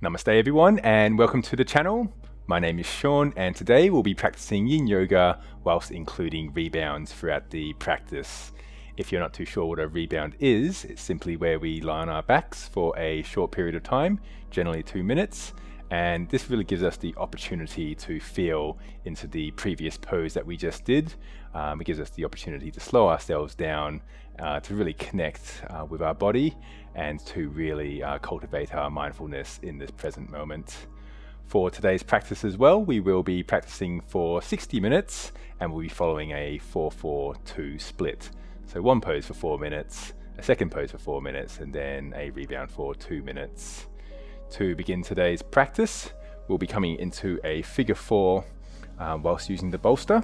Namaste everyone and welcome to the channel. My name is Sean and today we'll be practicing Yin Yoga whilst including rebounds throughout the practice. If you're not too sure what a rebound is, it's simply where we lie on our backs for a short period of time, generally 2 minutes, and this really gives us the opportunity to feel into the previous pose that we just did. It gives us the opportunity to slow ourselves down, to really connect with our body and to really cultivate our mindfulness in this present moment. For today's practice as well, we will be practicing for 60 minutes and we'll be following a 4-4-2 split. So one pose for 4 minutes, a second pose for 4 minutes, and then a rebound for 2 minutes. To begin today's practice, we'll be coming into a figure 4 whilst using the bolster.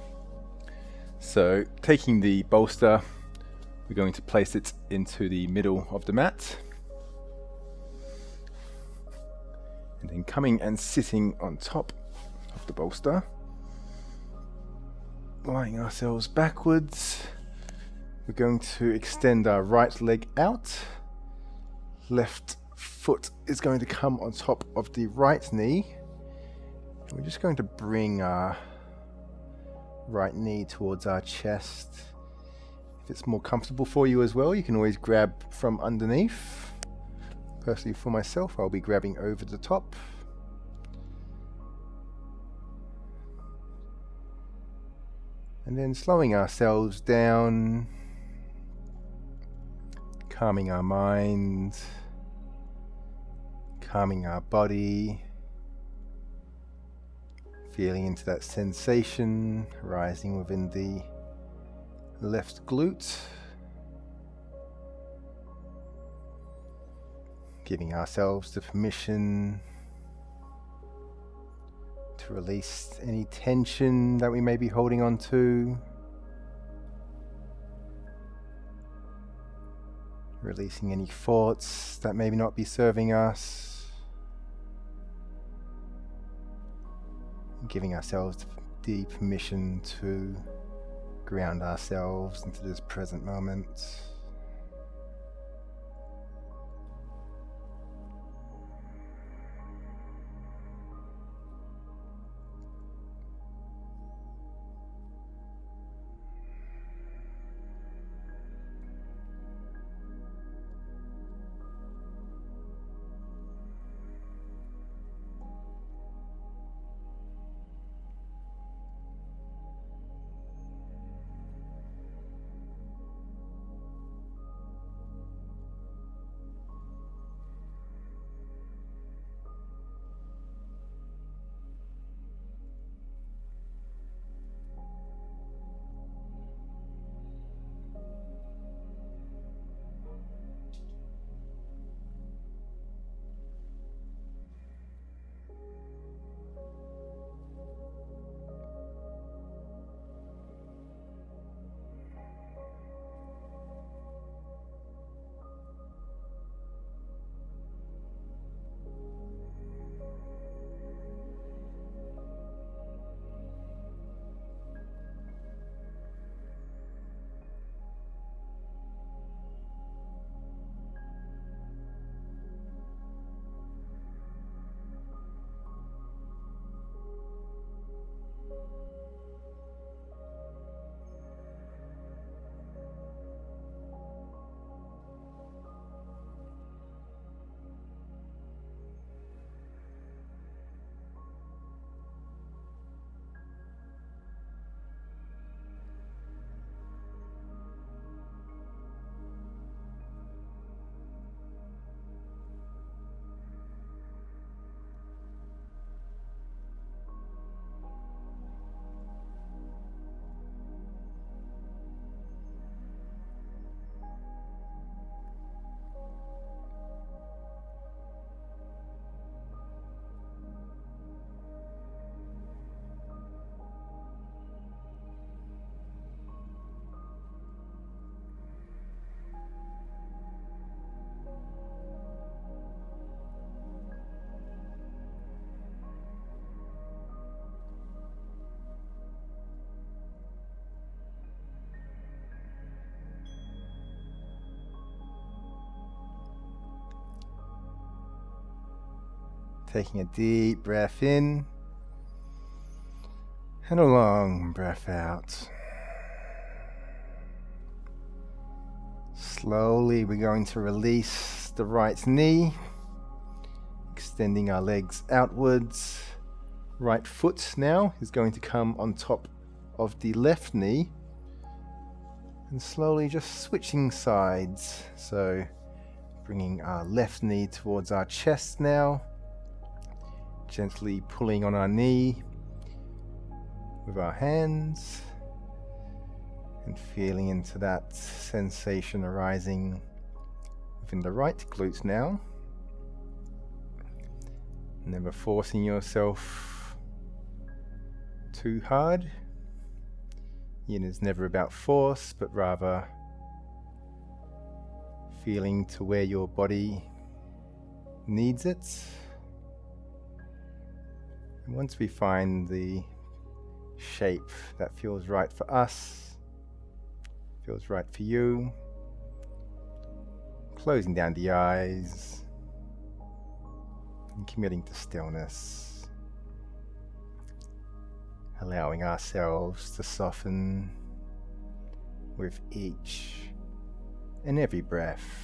So taking the bolster, we're going to place it into the middle of the mat. And then coming and sitting on top of the bolster. Lying ourselves backwards. We're going to extend our right leg out. Left foot is going to come on top of the right knee. And we're just going to bring our right knee towards our chest. If it's more comfortable for you as well, you can always grab from underneath. Personally, for myself, I'll be grabbing over the top. And then slowing ourselves down, calming our mind, calming our body, feeling into that sensation rising within the left glute, giving ourselves the permission to release any tension that we may be holding on to, releasing any thoughts that maybe not be serving us, giving ourselves the permission to ground ourselves into this present moment. Taking a deep breath in and a long breath out. Slowly we're going to release the right knee, extending our legs outwards. Right foot now is going to come on top of the left knee, and slowly just switching sides. So bringing our left knee towards our chest now, gently pulling on our knee with our hands and feeling into that sensation arising within the right glute now. Never forcing yourself too hard. Yin is never about force, but rather feeling to where your body needs it. And once we find the shape that feels right for us, feels right for you, closing down the eyes and committing to stillness, allowing ourselves to soften with each and every breath.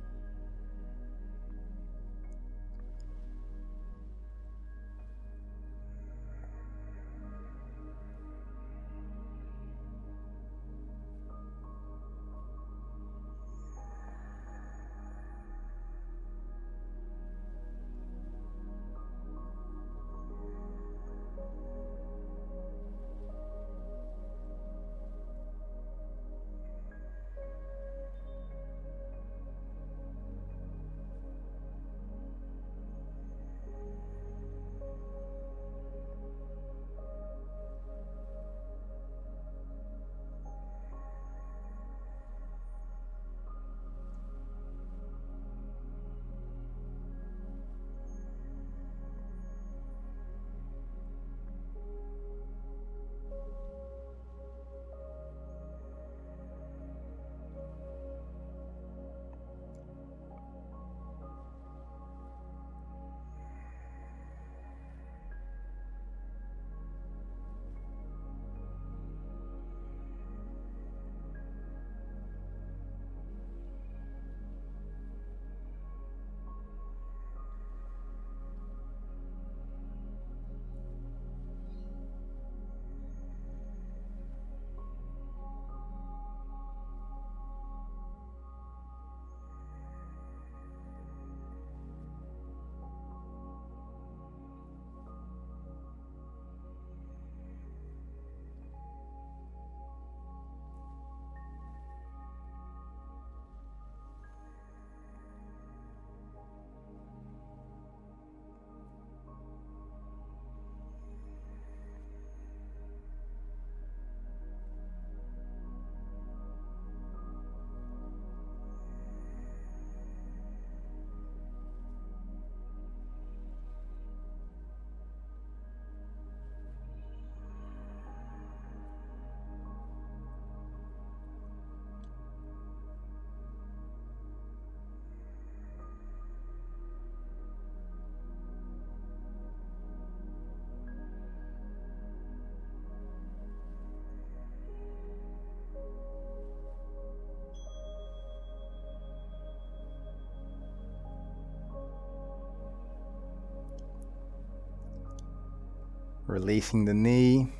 Releasing the knee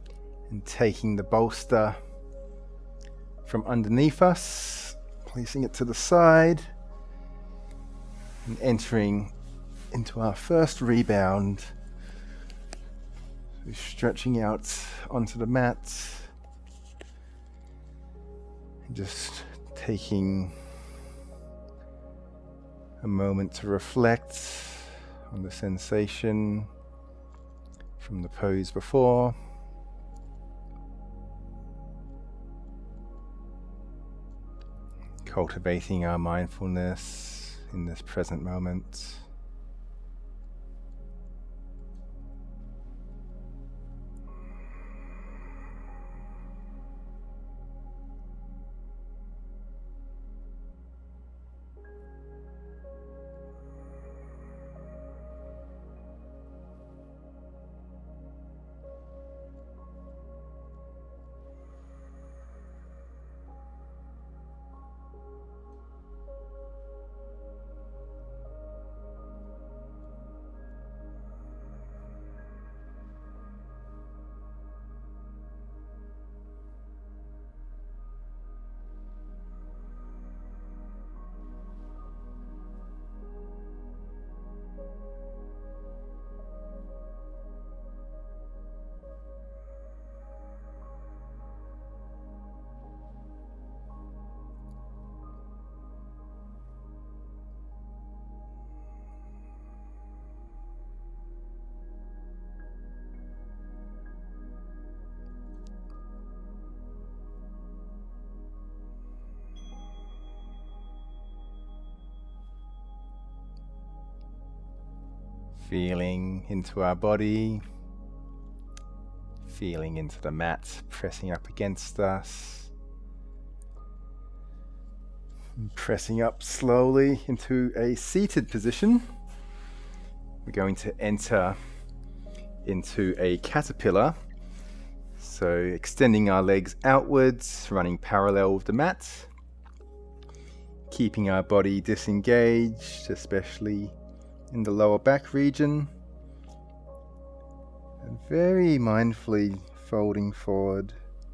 and taking the bolster from underneath us, placing it to the side and entering into our first rebound. So stretching out onto the mat and just taking a moment to reflect on the sensation from the pose before. Cultivating our mindfulness in this present moment. Feeling into our body, feeling into the mat pressing up against us, and pressing up slowly into a seated position. We're going to enter into a caterpillar, so extending our legs outwards, running parallel with the mat, keeping our body disengaged, especially in the lower back region, and very mindfully folding forward,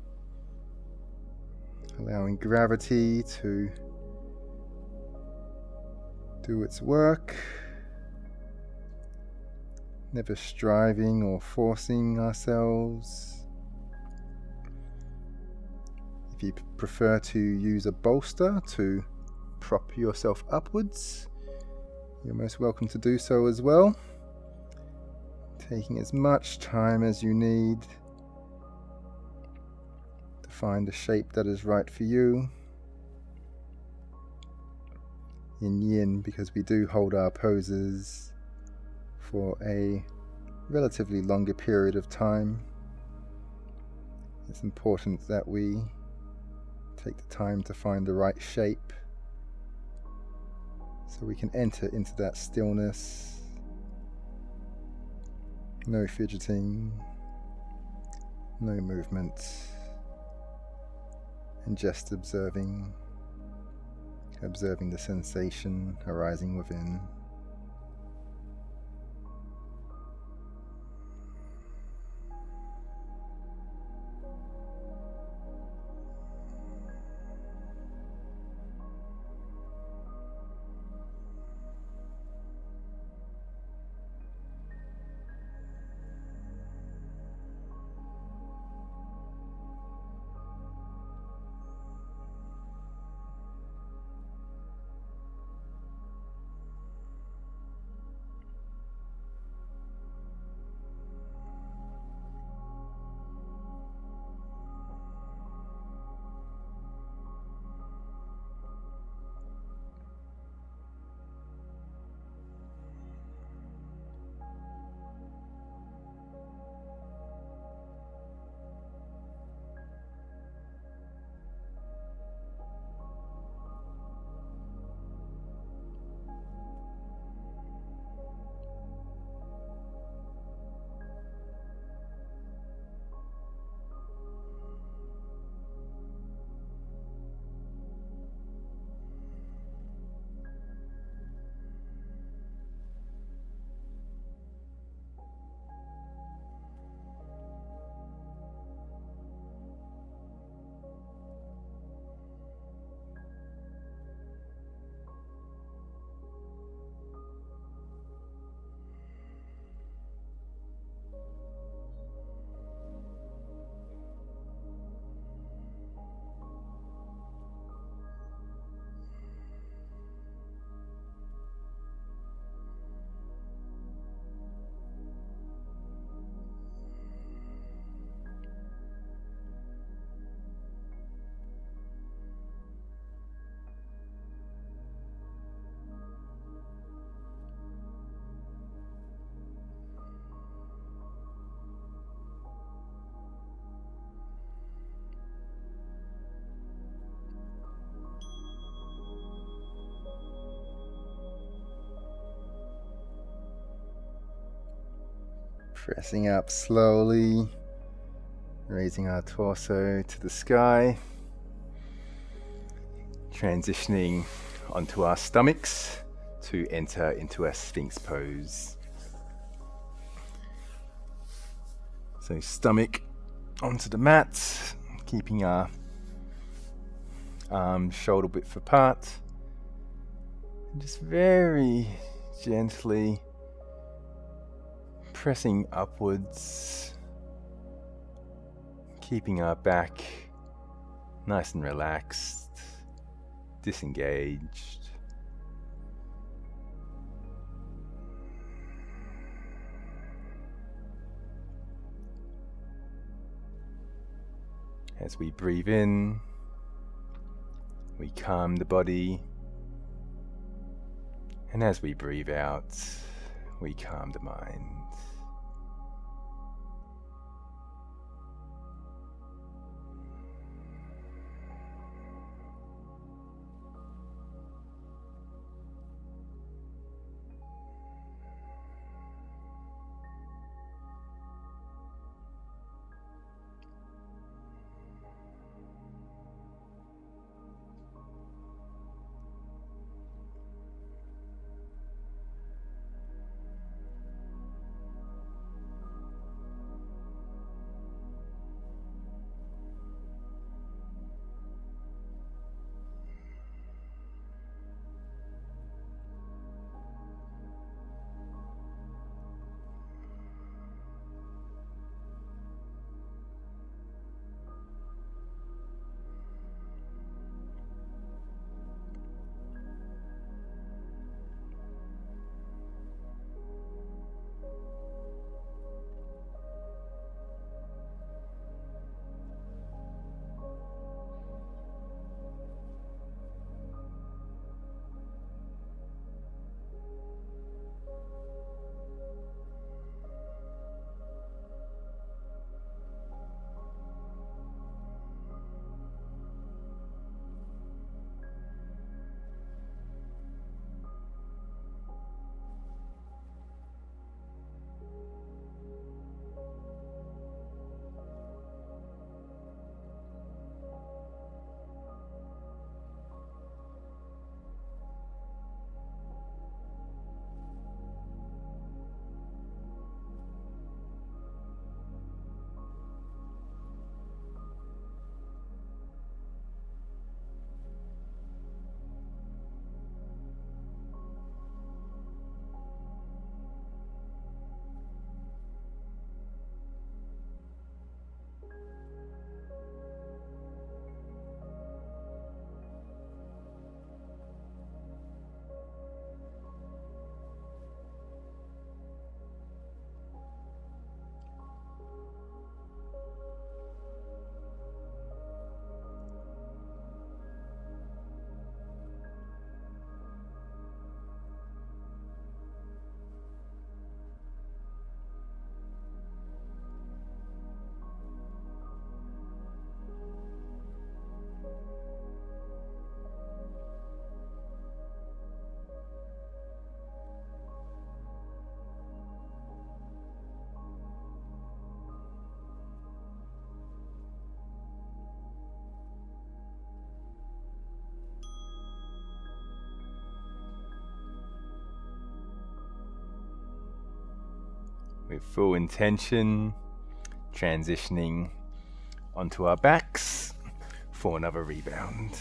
allowing gravity to do its work, never striving or forcing ourselves. If you prefer to use a bolster to prop yourself upwards, you're most welcome to do so as well, taking as much time as you need to find a shape that is right for you. In yin, because we do hold our poses for a relatively longer period of time, it's important that we take the time to find the right shape, so we can enter into that stillness. No fidgeting, no movement, and just observing the sensation arising within. Pressing up slowly, raising our torso to the sky, transitioning onto our stomachs to enter into a Sphinx pose. So stomach onto the mat, keeping our arms shoulder width apart, and just very gently pressing upwards, keeping our back nice and relaxed, disengaged. As we breathe in, we calm the body, and as we breathe out, we calm the mind. With full intention, transitioning onto our backs for another rebound.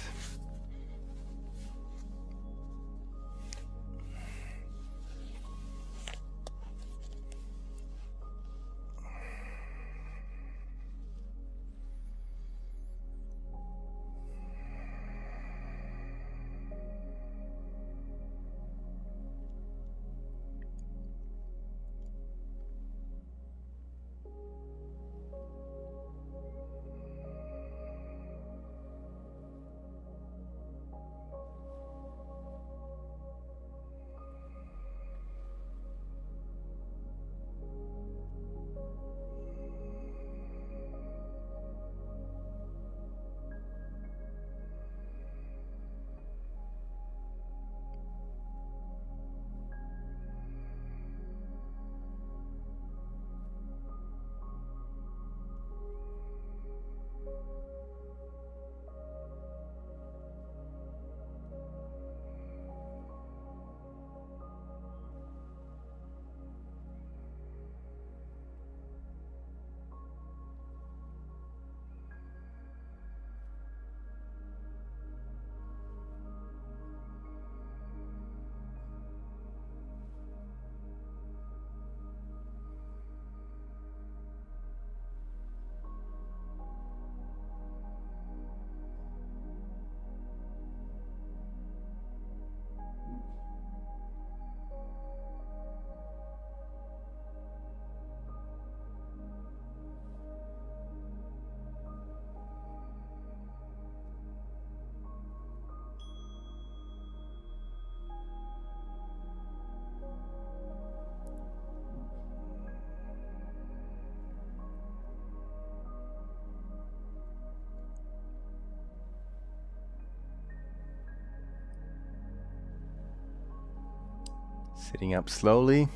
Sitting up slowly.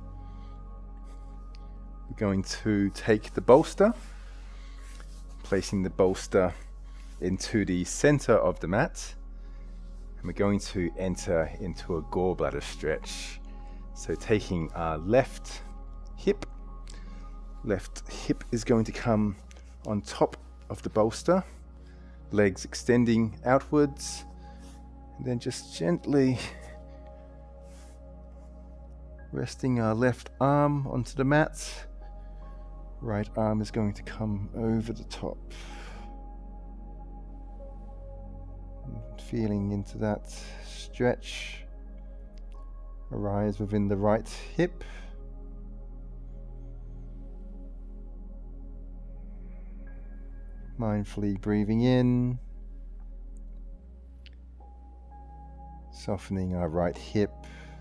We're going to take the bolster, placing the bolster into the center of the mat, and we're going to enter into a gallbladder stretch. So taking our left hip is going to come on top of the bolster, legs extending outwards, and then just gently resting our left arm onto the mat. Right arm is going to come over the top. Feeling into that stretch arise within the right hip. Mindfully breathing in, softening our right hip.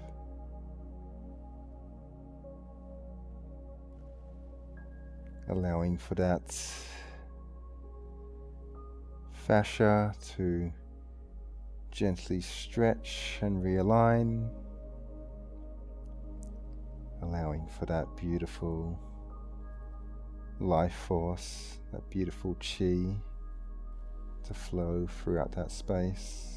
Allowing for that fascia to gently stretch and realign. Allowing for that beautiful life force, that beautiful chi to flow throughout that space.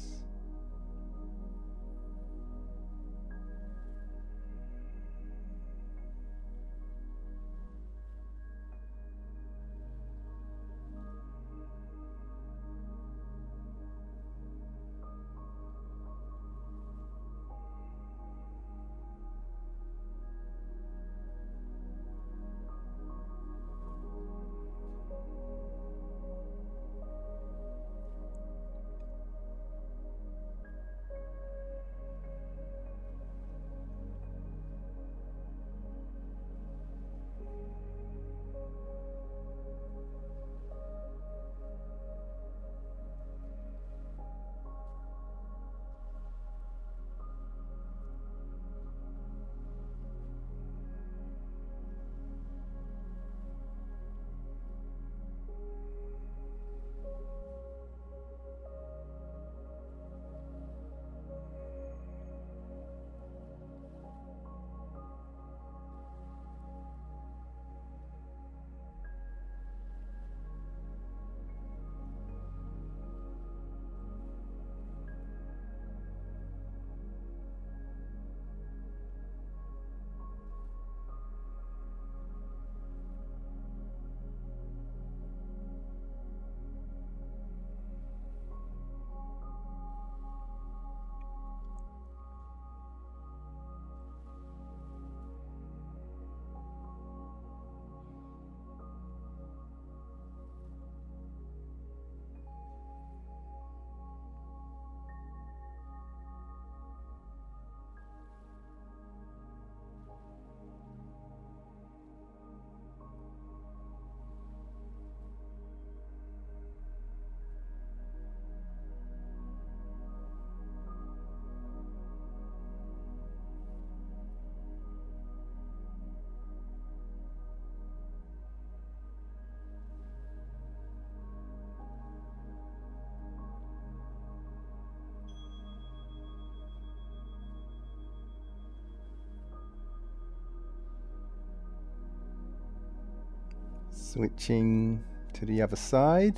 Switching to the other side.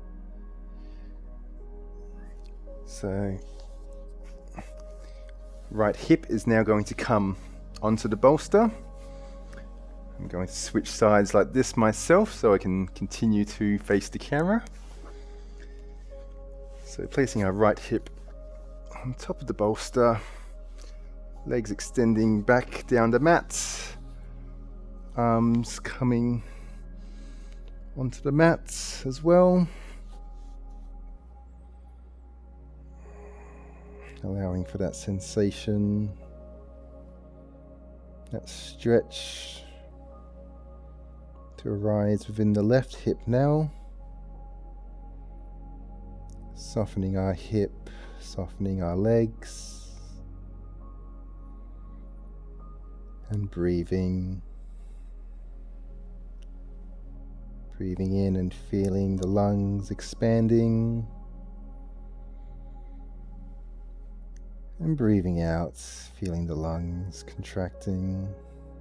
So right hip is now going to come onto the bolster. I'm going to switch sides like this myself so I can continue to face the camera. So placing our right hip on top of the bolster, legs extending back down the mat, arms coming onto the mat as well, allowing for that sensation, that stretch to arise within the left hip now, softening our hip, softening our legs, and breathing in and feeling the lungs expanding, And breathing out, feeling the lungs contracting.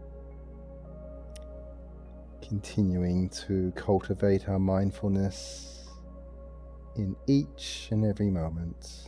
Continuing to cultivate our mindfulness in each and every moment.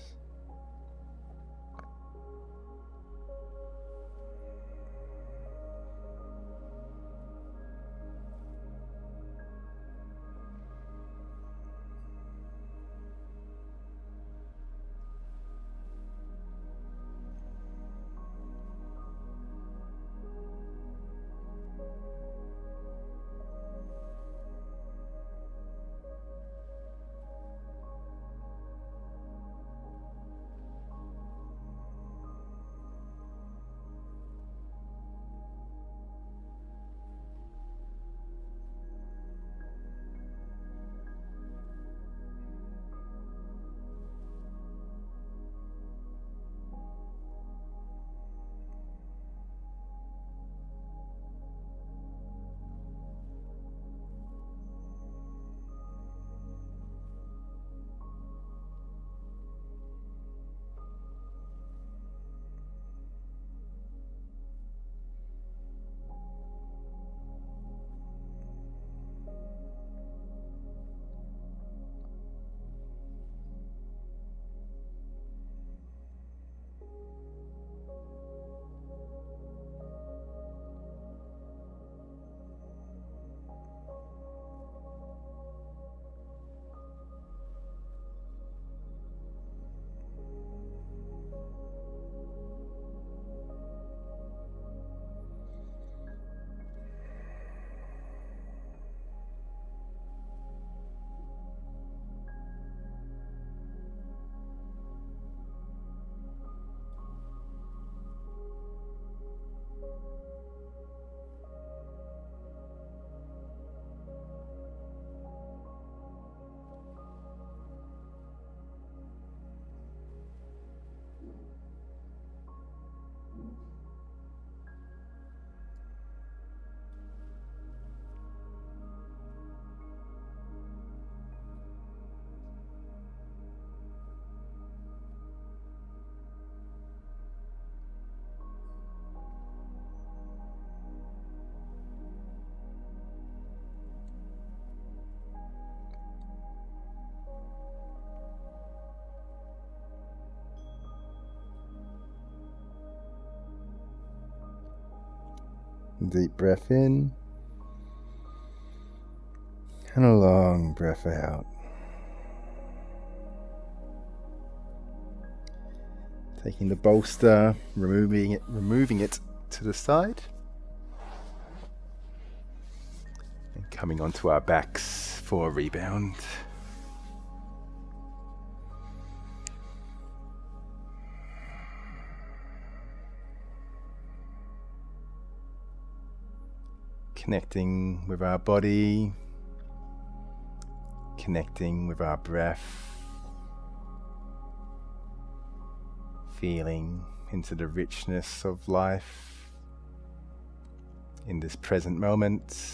Deep breath in and a long breath out. Taking the bolster, removing it to the side, and coming onto our backs for a rebound. Connecting with our body, connecting with our breath, feeling into the richness of life in this present moment.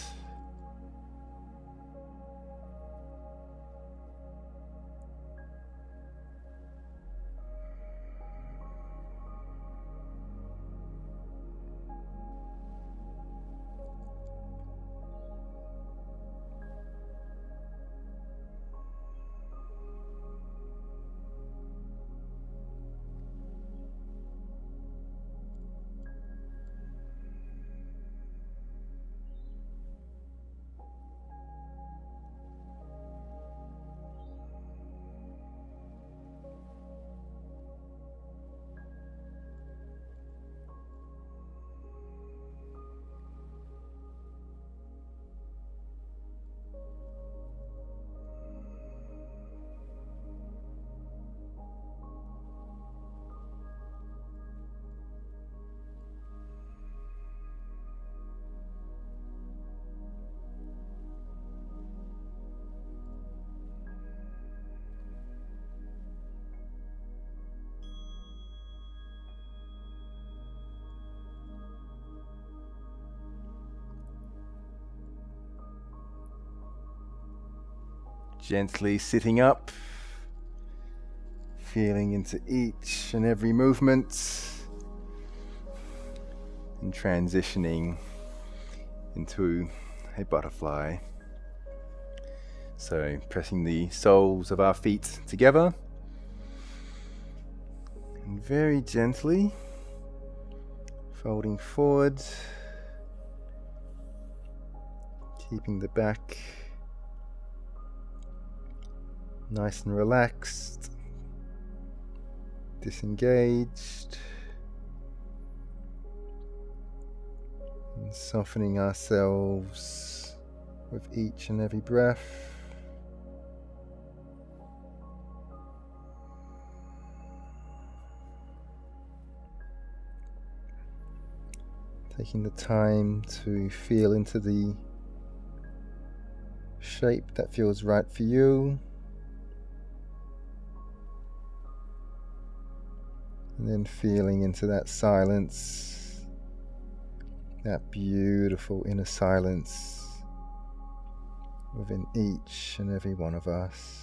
Gently sitting up, Feeling into each and every movement and transitioning into a butterfly. So pressing the soles of our feet together and very gently folding forward, keeping the back nice and relaxed, disengaged, and softening ourselves with each and every breath. Taking the time to feel into the shape that feels right for you. And then feeling into that silence, that beautiful inner silence within each and every one of us.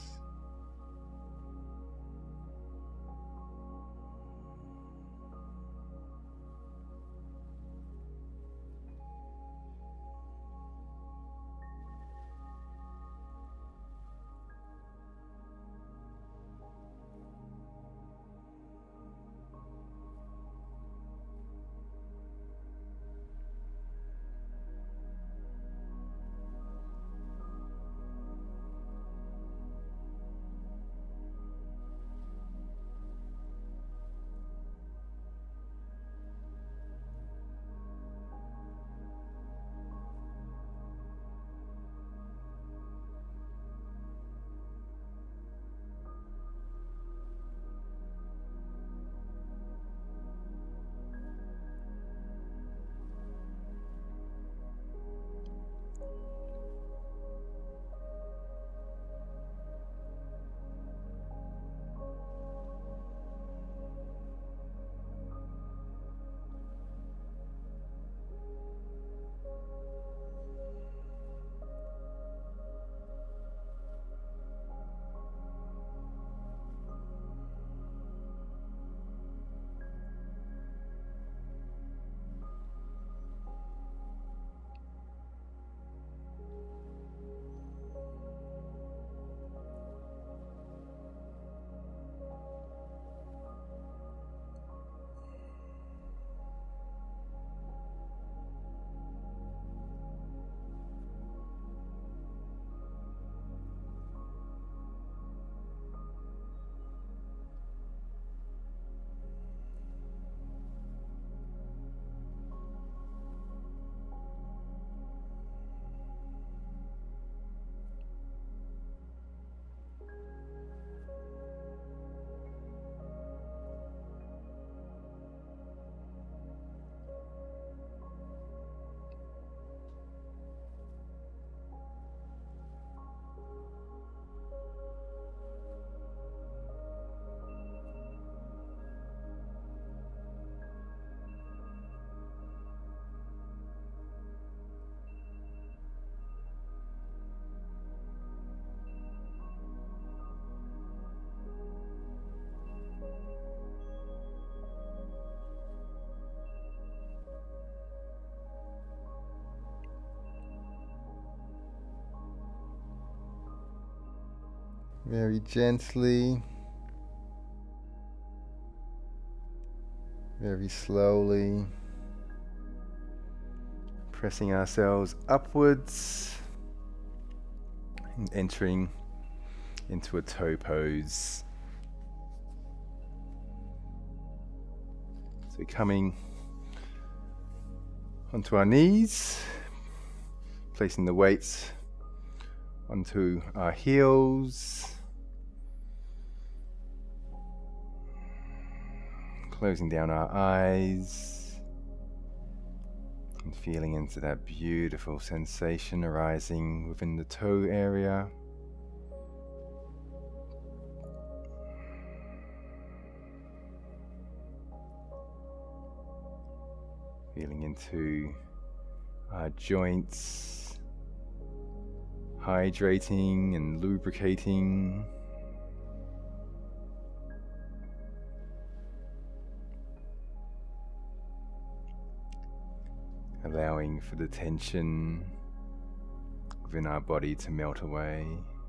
Very gently, very slowly, pressing ourselves upwards and entering into a toe pose. So coming onto our knees, placing the weights onto our heels, closing down our eyes and feeling into that beautiful sensation arising within the toe area. Feeling into our joints, hydrating and lubricating. allowing for the tension within our body to melt away.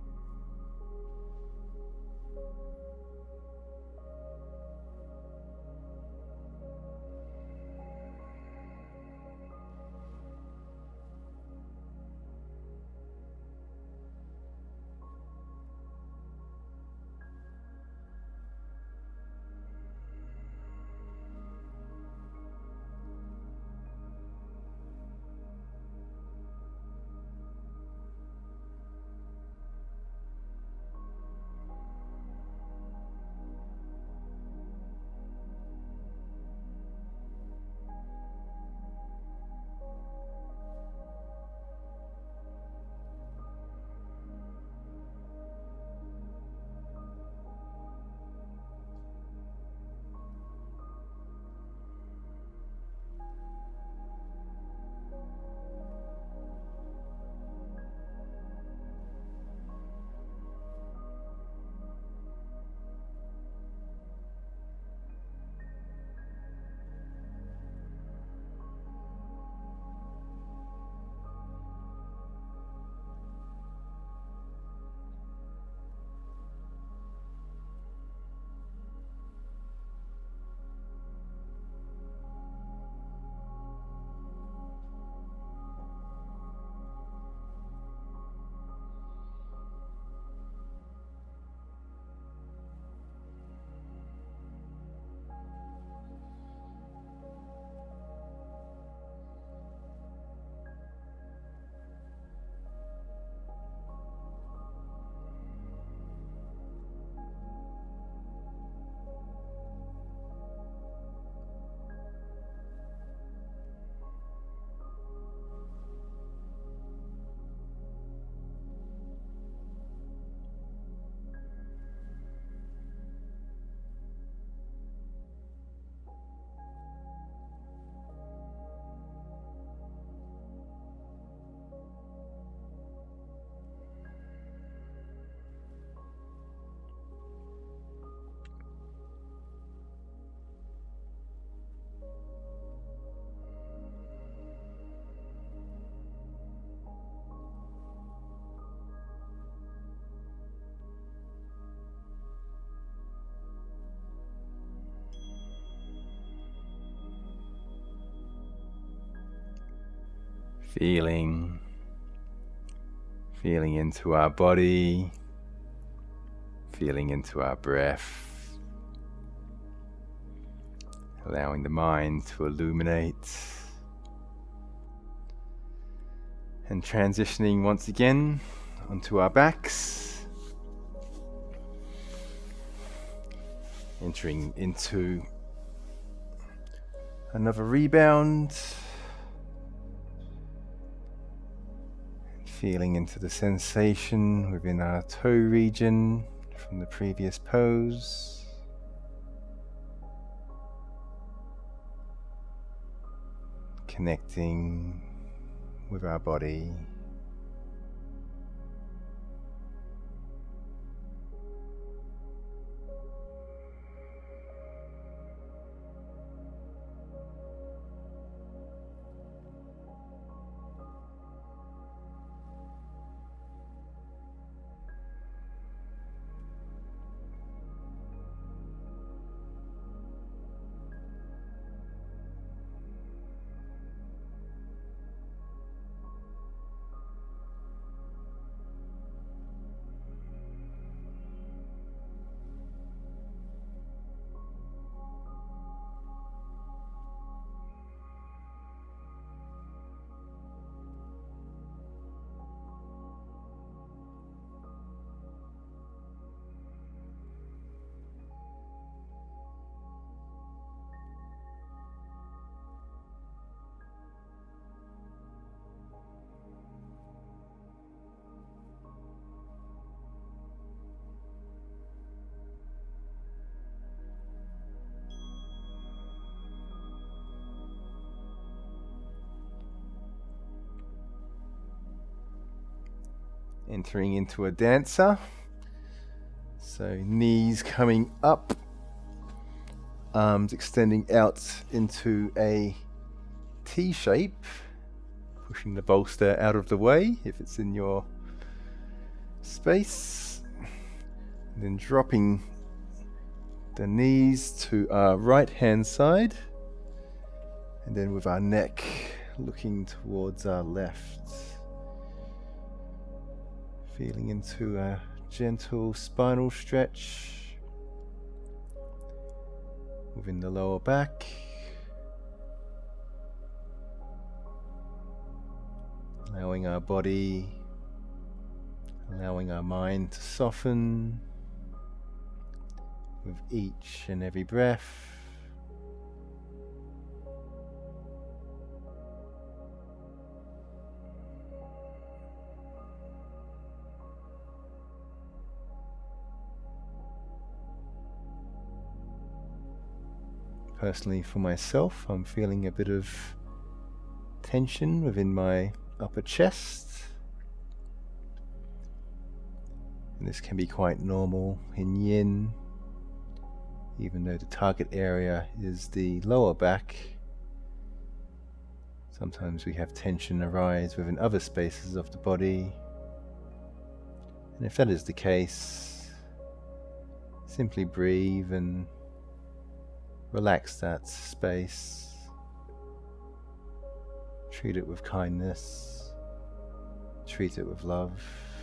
Feeling into our body, feeling into our breath, allowing the mind to illuminate, and transitioning once again onto our backs, entering into another rebound. Feeling into the sensation within our toe region from the previous pose. Connecting with our body. Entering into a dancer. So knees coming up, arms extending out into a T shape Pushing the bolster out of the way if it's in your space. And then dropping the knees to our right hand side. And then with our neck looking towards our left. Feeling into a gentle spinal stretch within the lower back. Allowing our body, allowing our mind to soften with each and every breath. Personally, for myself, I'm feeling a bit of tension within my upper chest. And this can be quite normal in yin, even though the target area is the lower back. Sometimes we have tension arise within other spaces of the body. And if that is the case, simply breathe and relax that space. Treat it with kindness. Treat it with love.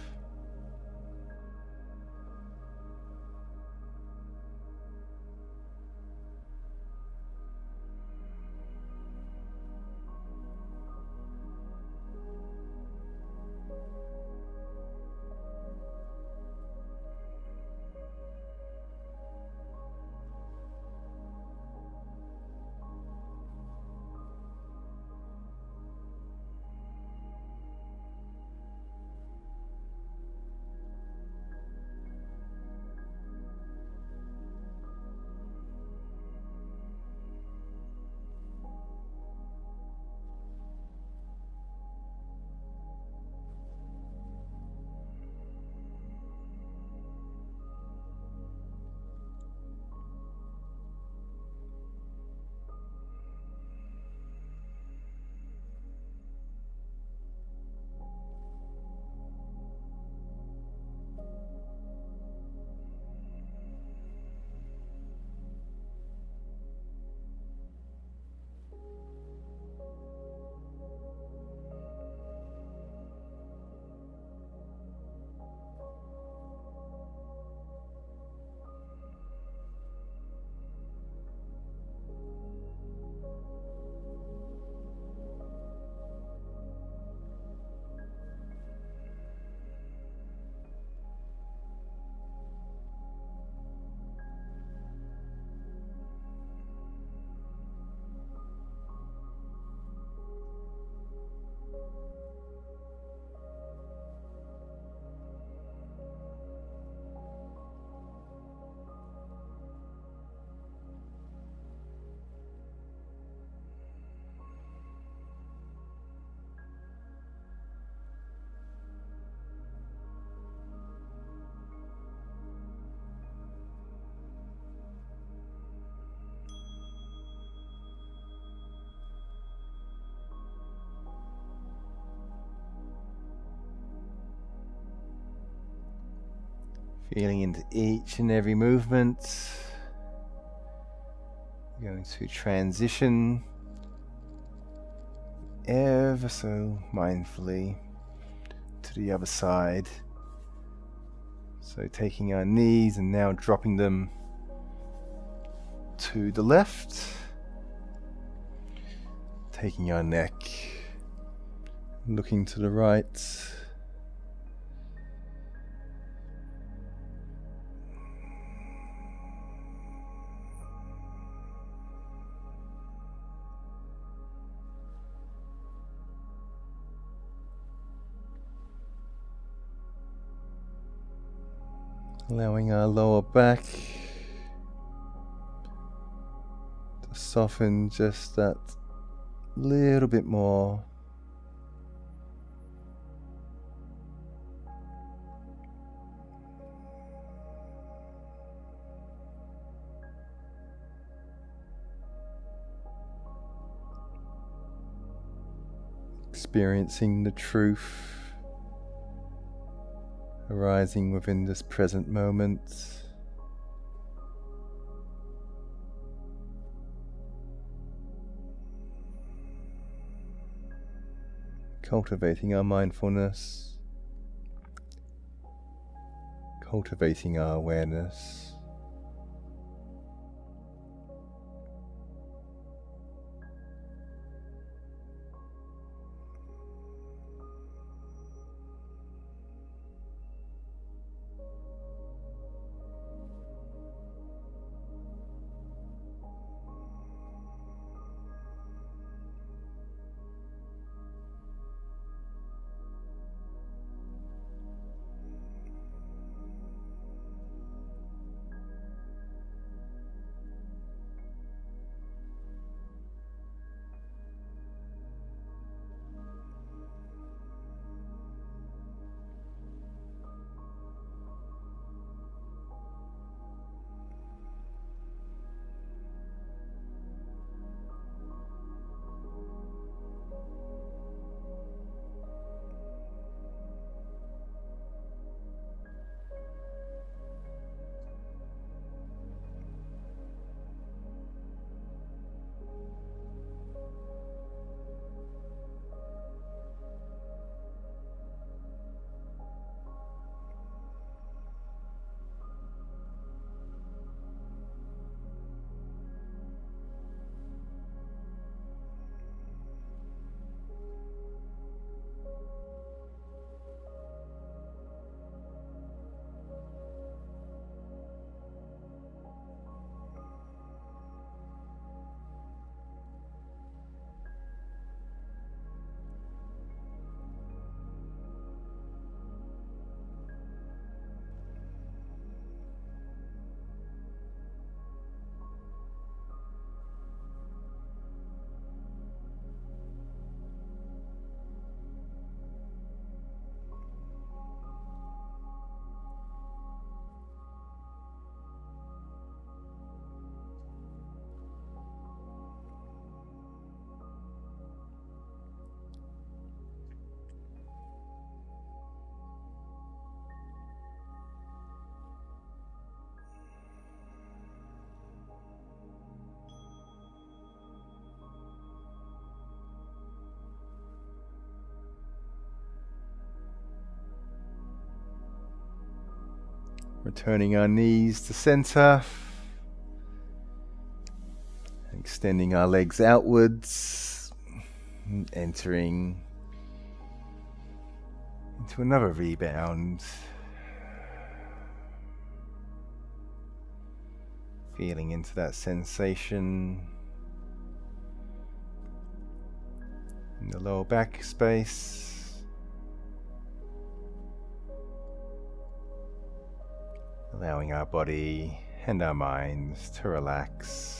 Feeling into each and every movement. Going to transition ever so mindfully to the other side. So taking our knees and now dropping them to the left. Taking our neck, looking to the right. Allowing our lower back to soften just that little bit more. experiencing the truth arising within this present moment. Cultivating our mindfulness, cultivating our awareness. Returning our knees to center, extending our legs outwards, and entering into another rebound. Feeling into that sensation in the lower back space. Allowing our body and our minds to relax.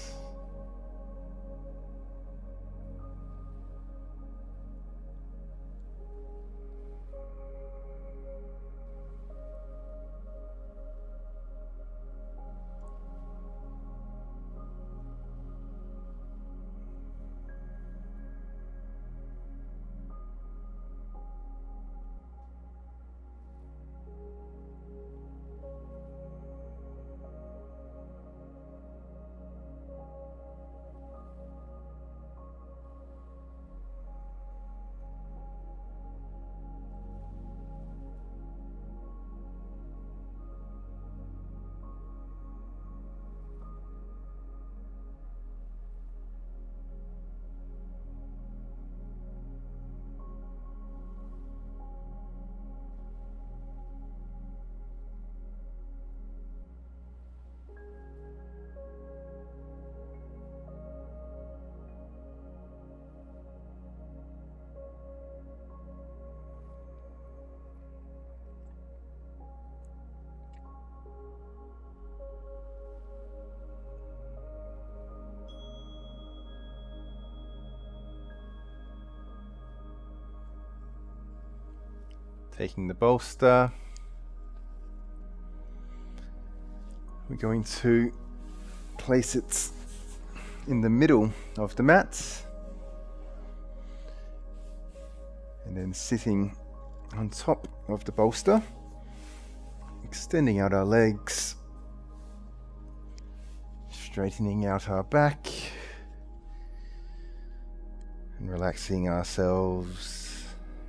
Taking the bolster, we're going to place it in the middle of the mat. And then sitting on top of the bolster, extending out our legs, straightening out our back, and relaxing ourselves.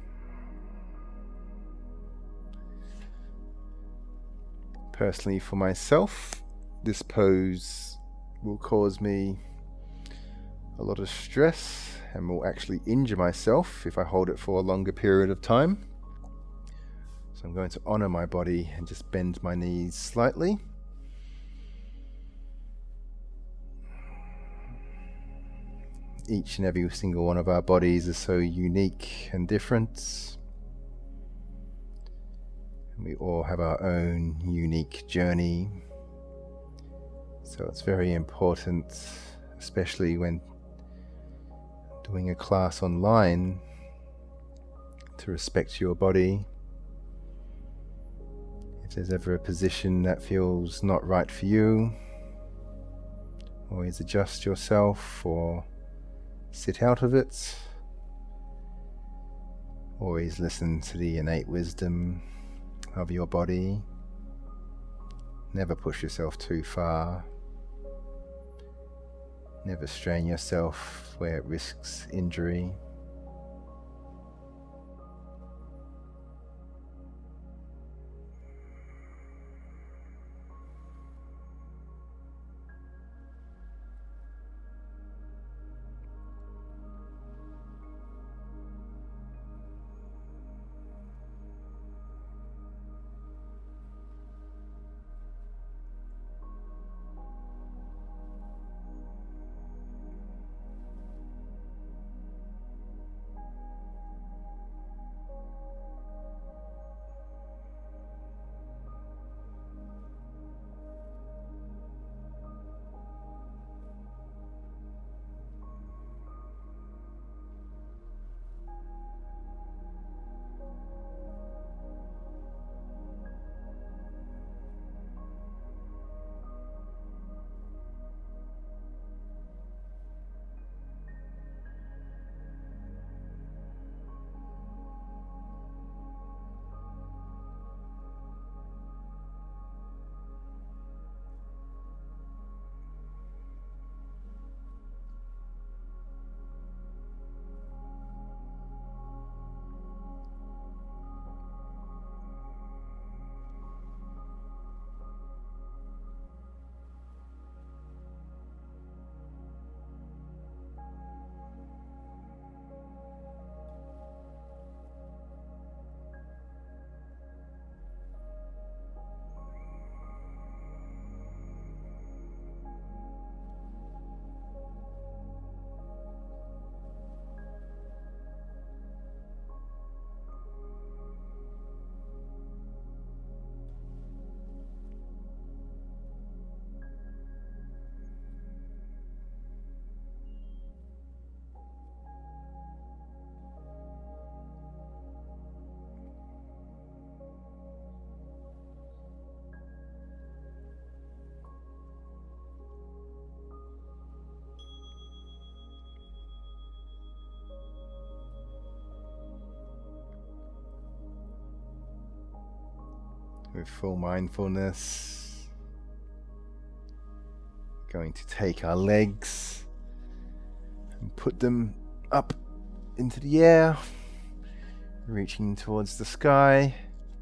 Personally, for myself, this pose will cause me a lot of stress and will actually injure myself if I hold it for a longer period of time. So I'm going to honor my body and just bend my knees slightly. Each and every single one of our bodies is so unique and different. And we all have our own unique journey. So it's very important, especially when doing a class online, to respect your body. If there's ever a position that feels not right for you, always adjust yourself or sit out of it. Always listen to the innate wisdom of your body. Never push yourself too far. Never strain yourself where it risks injury. With full mindfulness, going to take our legs and put them up into the air, reaching towards the sky,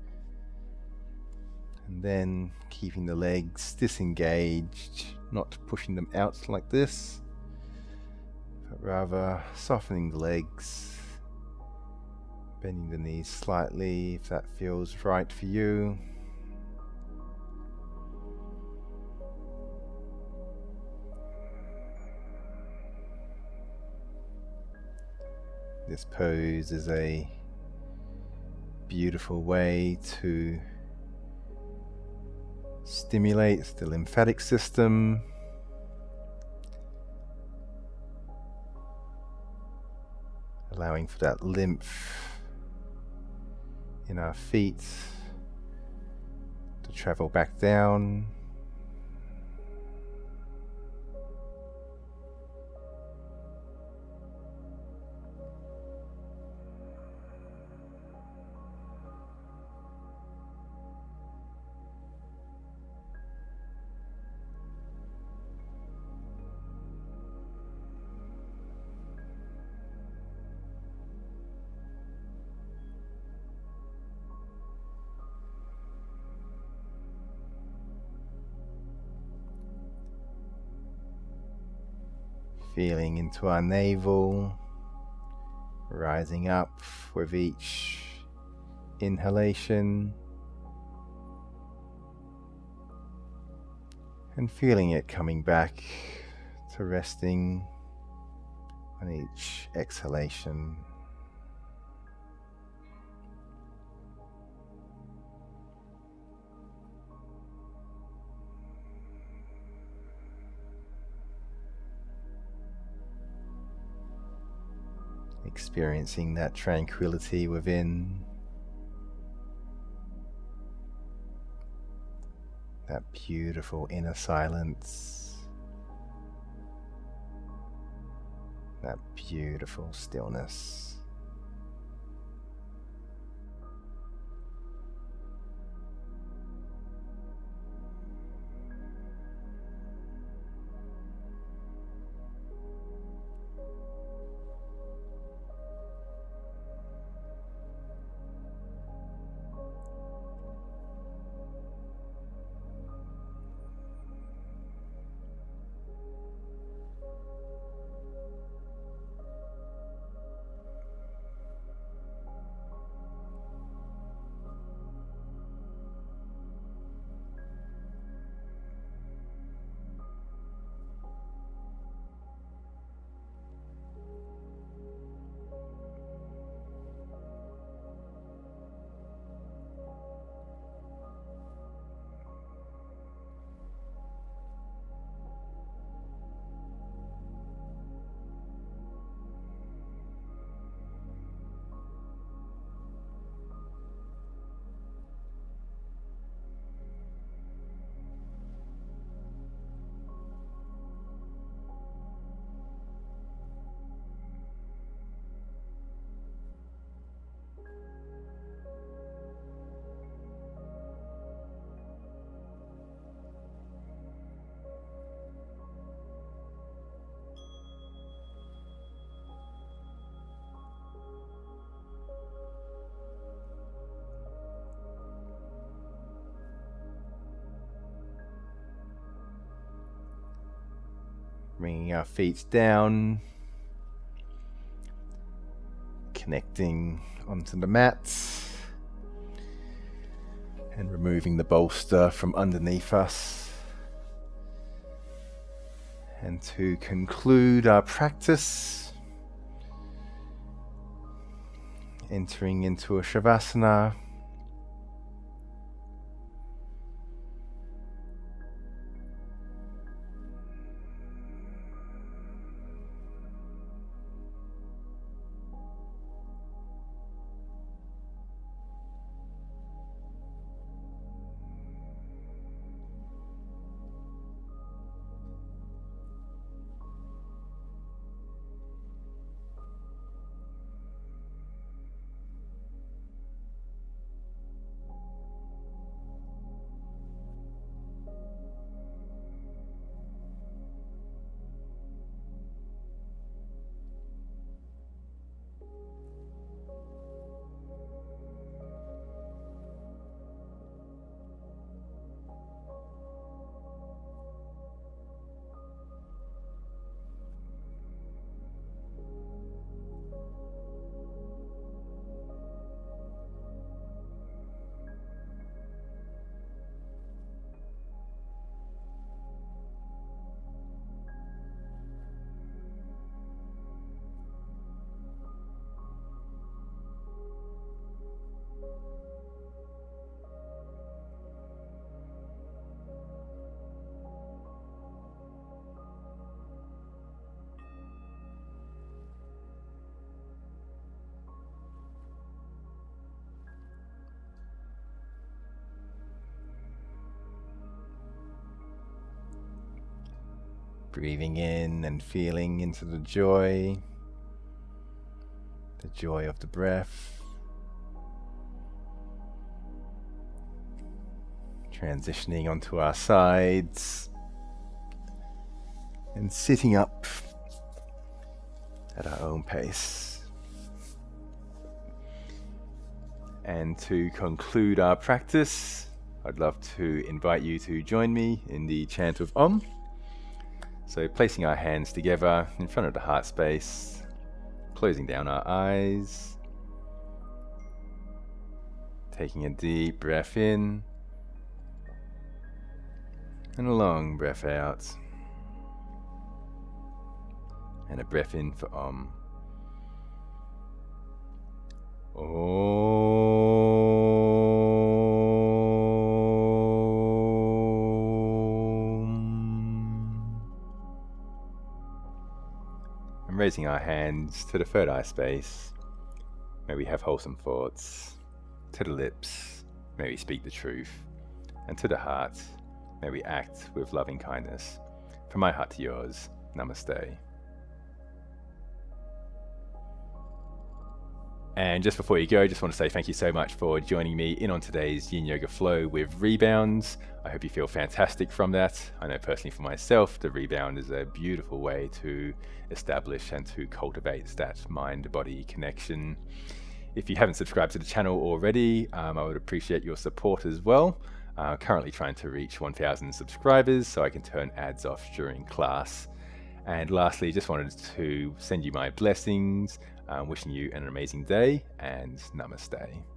and then keeping the legs disengaged, not pushing them out like this, but rather softening the legs, bending the knees slightly if that feels right for you. This pose is a beautiful way to stimulate the lymphatic system, allowing for that lymph in our feet to travel back down, Feeling into our navel, rising up with each inhalation, and feeling it coming back to resting on each exhalation. Experiencing that tranquility within, that beautiful inner silence, that beautiful stillness. Bringing our feet down, connecting onto the mat, and removing the bolster from underneath us. And to conclude our practice, entering into a Shavasana. Breathing in and feeling into the joy of the breath. Transitioning onto our sides and sitting up at our own pace. And to conclude our practice, I'd love to invite you to join me in the chant of Om. So placing our hands together in front of the heart space, closing down our eyes, taking a deep breath in and a long breath out, and a breath in for Om. And raising our hands to the third eye space, may we have wholesome thoughts. To the lips, may we speak the truth. And to the heart, may we act with loving kindness. From my heart to yours, Namaste. And just before you go, I just want to say thank you so much for joining me in on today's Yin Yoga Flow with rebounds. I hope you feel fantastic from that. I know personally for myself, the rebound is a beautiful way to establish and to cultivate that mind-body connection. If you haven't subscribed to the channel already, I would appreciate your support as well. Currently trying to reach 1,000 subscribers so I can turn ads off during class. And lastly, just wanted to send you my blessings, wishing you an amazing day, and Namaste.